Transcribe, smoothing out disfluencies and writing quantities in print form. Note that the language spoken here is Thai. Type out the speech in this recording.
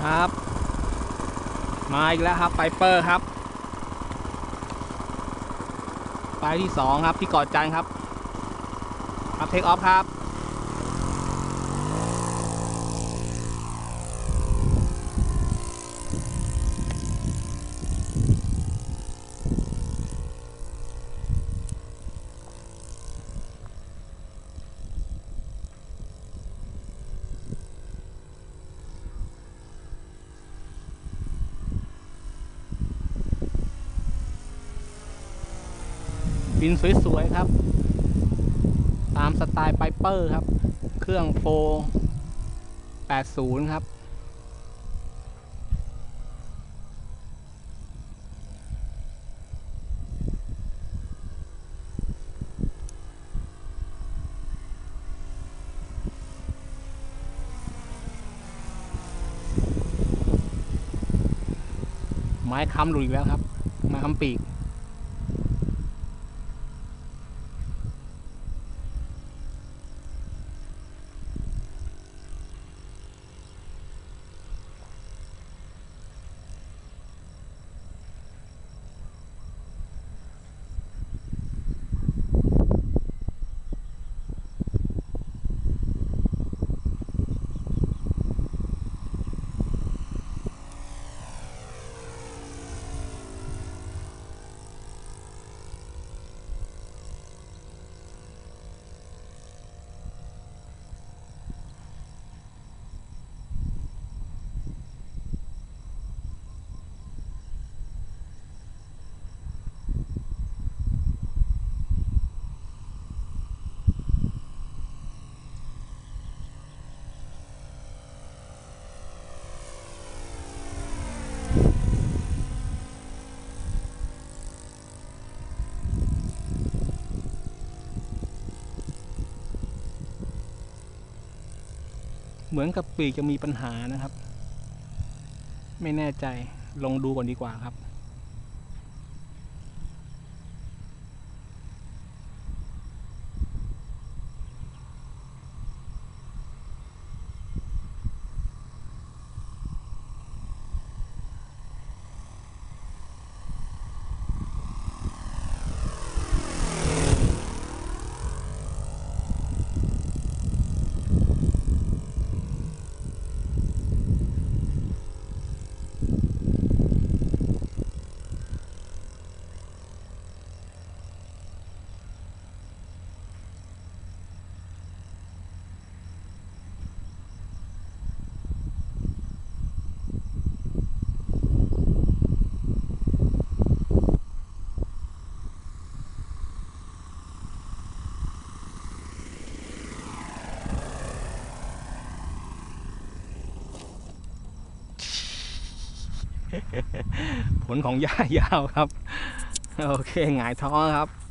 ครับมาอีกแล้วครับไฟเปอร์ครับไฟที่2ครับที่เกาะจันทร์ครับเทคออฟครับบินสวยๆครับตามสไตล์ไฟเปอร์ครับเครื่องโฟ80ครับไม้ค้ำหลุดอีกแล้วครับไม้ค้ำปีกเหมือนกับปีกจะมีปัญหานะครับไม่แน่ใจลองดูก่อนดีกว่าครับผลของหญ้ายาวครับโอเคหงายท้องครับ